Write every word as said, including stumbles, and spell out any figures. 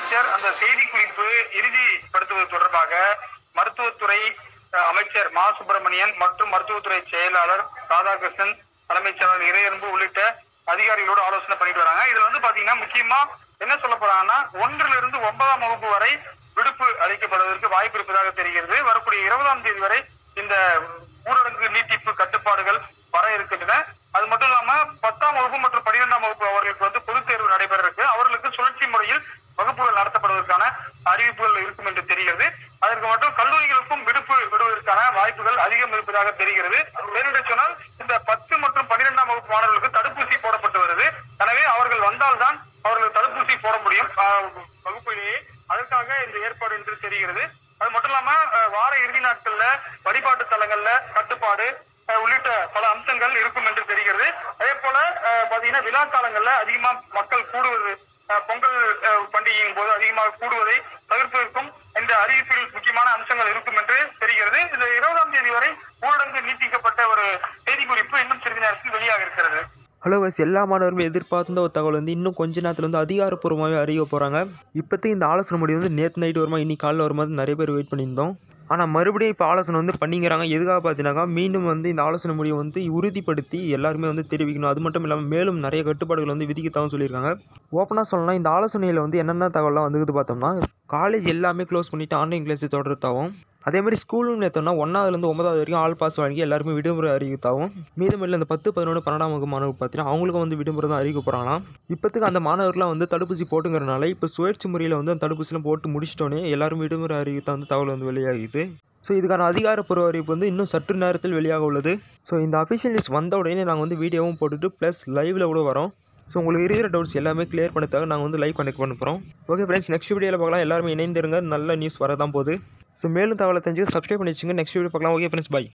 அமைச்சர் அந்த செய்திக்குறிப்பு இறுதிப்படுத்துவது தொடர்பாக மருத்துவத்துறை அமைச்சர் மா சுப்பிரமணியன் மற்றும் மருத்துவத்துறை செயலாளர் ராதாகிருஷ்ணன், தலைமைச் செயலாளர் இறையன்பு உள்ளிட்ட அதிகாரிகளோடு ஆலோசனை பண்ணிட்டு வராங்க. இதுல வந்து பாத்தீங்கன்னா முக்கியமா என்ன சொல்ல போறாங்கன்னா, ஒன்றிலிருந்து இருந்து ஒன்பதாம் வகுப்பு வரை விடுப்பு அளிக்கப்படுவதற்கு வாய்ப்பு இருப்பதாக தெரிகிறது. வரக்கூடிய இருபதாம் தேதி வரை இந்த ஊரடங்கு நீட்டிப்பு கட்டுப்பாடுகள் வர இருக்கின்றன. அது மட்டும் இல்லாம பத்தாம் வகுப்பு மற்றும் பன்னிரெண்டாம் வகுப்பு அவர்களுக்கு வந்து பொதுத் தேர்வு நடைபெற இருக்கு. அவர்களுக்கு சுழற்சி முறையில் வகுப்புகள் நடத்தப்படுவதற்கான அறிவிப்புகள் இருக்கும் என்று தெரிகிறது. அதற்கு மட்டும் கல்லூரிகளுக்கும் விடுப்பு விடுவதற்கான வாய்ப்புகள் அதிகம் இருப்பதாக தெரிகிறது. வேறு சொன்னால் இந்த பத்து மற்றும் பன்னிரெண்டாம் வகுப்பு மாணவர்களுக்கு தடுப்பூசி போடப்பட்டு வருது. எனவே அவர்கள் வந்தால்தான் அவர்கள் தடுப்பூசி போட முடியும் வகுப்பிலேயே. அதற்காக இந்த ஏற்பாடு என்று தெரிகிறது. அது மட்டும் இல்லாம வார இறுதி நாட்கள்ல வழிபாட்டு தலங்கள்ல கட்டுப்பாடு உள்ளிட்ட பல அம்சங்கள் இருக்கும் என்று தெரிகிறது. அதே போல பாத்தீங்கன்னா விழா காலங்கள்ல அதிகமா மக்கள் கூடுவது, பொங்கல் பண்டிகையின் போது அதிகமாக கூடுவதை தவிர்ப்பதற்கும் இந்த அறிவிப்பில் முக்கியமான அம்சங்கள் இருக்கும் என்று தெரிகிறது. இந்த இருபதாம் தேதி வரை ஊரடங்கு நீட்டிக்கப்பட்ட ஒரு செய்திக்குறிப்பு இன்னும் சிறிது நேரத்தில் வெளியாக இருக்கிறது. ஹலோ வஸ், எல்லா மாணவர்களும் எதிர்பார்த்த ஒரு தகவல் வந்து இன்னும் கொஞ்ச நேரத்தில் வந்து அதிகாரப்பூர்வமாகவே அறிய போகிறாங்க. இப்போதைக்கு இந்த ஆலோசனை முடிவு வந்து நேற்று நைட்டு வருமா இன்னைக்கு காலையில் வரும்போது நிறைய பேர் வெயிட் பண்ணியிருந்தோம். ஆனால் மறுபடியும் இப்போ ஆலோசனை வந்து பண்ணிக்கிறாங்க. எதுக்காக பார்த்தீங்கன்னாக்கா, மீண்டும் வந்து இந்த ஆலோசனை முடிவை வந்து உறுதிப்படுத்தி எல்லாருமே வந்து தெரிவிக்கணும். அது மட்டும் இல்லாமல் மேலும் நிறைய கட்டுப்பாடுகள் வந்து விதிக்கத்தான் சொல்லியிருக்காங்க. ஓப்பனாக சொல்லலாம், இந்த ஆலோசனையில் வந்து என்னென்ன தகவலாம் வந்துக்குது பார்த்தோம்னா, காலேஜ் எல்லாமே க்ளோஸ் பண்ணிவிட்டு ஆன்லைன் கிளாஸ் தொடர்த்தாவும், அதேமாதிரி ஸ்கூலும் நேற்றோம்னா ஒன்றாவதுலேருந்து ஒன்பதாவது வரைக்கும் ஆல் பாஸ் வாங்கி எல்லாருமே விடுமுறை அறிவித்தாவும், மீதமில்லை இந்த பத்து பதினொன்று பன்னெண்டாம் வகுப்பு மாணவர் பார்த்தீங்கன்னா அவங்களுக்கும் வந்து விடுமுறை தான் அறிவிக்க போகிறாங்களாம். இப்போத்துக்கு அந்த மாணவர்கள்லாம் வந்து தடுப்பூசி போட்டுங்கிறனால இப்போ சுழற்சி முறையில் வந்து அந்த தடுப்பூசிலாம் போட்டு முடிச்சிட்டோன்னே எல்லாரும் விடுமுறை அறிவித்தா வந்து தகவல் வந்து வெளியாகிது. ஸோ இதுக்கான அதிகாரப்பூர்வ அறிவிப்பு வந்து இன்னும் சற்று நேரத்தில் வெளியாக உள்ளது. ஸோ இந்த அஃபிஷியல் நியூஸ் வந்த உடனே நாங்கள் வந்து வீடியோவும் போட்டுட்டு ப்ளஸ் லைவில் கூட வரோம். ஸோ உங்களுக்கு இருக்கிற டவுட்ஸ் எல்லாமே கிளியர் பண்ணதாக நாங்கள் வந்து லைவ் கனெக்ட் பண்ண போகிறோம். ஓகே ஃப்ரெண்ட்ஸ், நெக்ஸ்ட் வீடியோவில் பார்க்கலாம். எல்லாருமே இணைந்திருங்க, நல்ல நியூஸ் வரதான் போகுது. ஸோ மேலும் தகவலை தெரிஞ்சு சப்ஸ்கிரைப் பண்ணி வச்சுங்க. நெக்ஸ்ட் வீடியோ பார்க்கலாம். Okay friends, by.